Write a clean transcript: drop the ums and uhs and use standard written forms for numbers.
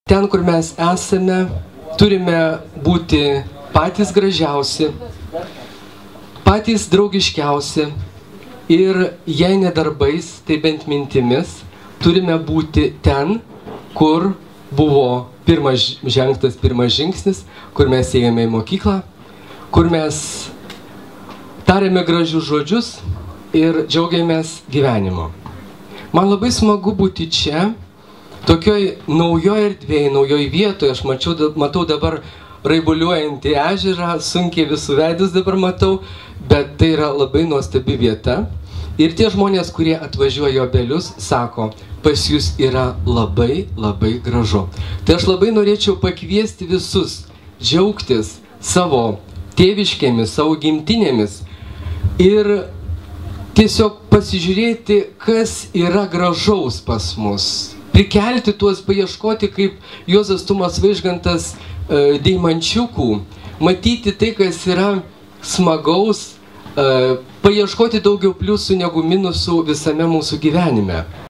Ten, kur mes esame, turime būti patys gražiausi, patys draugiškiausi ir jei ne darbais, tai bent mintimis, turime būti ten, kur buvo žengtas pirmas žingsnis, kur mes ėjome į mokyklą, kur mes tarėme gražius žodžius ir džiaugiamės gyvenimo. Man labai smagu būti čia, tokioj naujoj erdvėj, naujoj vietoje. Aš matau dabar raibuliuojantį ežerą, sunkiai visų veidus dabar matau, bet tai yra labai nuostabi vieta. Ir tie žmonės, kurie atvažiuoja į Obelius, sako, pas jūs yra labai, labai gražu. Tai aš labai norėčiau pakviesti visus džiaugtis savo tėviškėmis, savo gimtinėmis ir tiesiog pasižiūrėti, kas yra gražaus pas mus. Prikelti tuos, paieškoti, kaip Juozas Tumas Vaižgantas, deimančiukų, matyti tai, kas yra smagaus, paieškoti daugiau pliusų negu minusų visame mūsų gyvenime.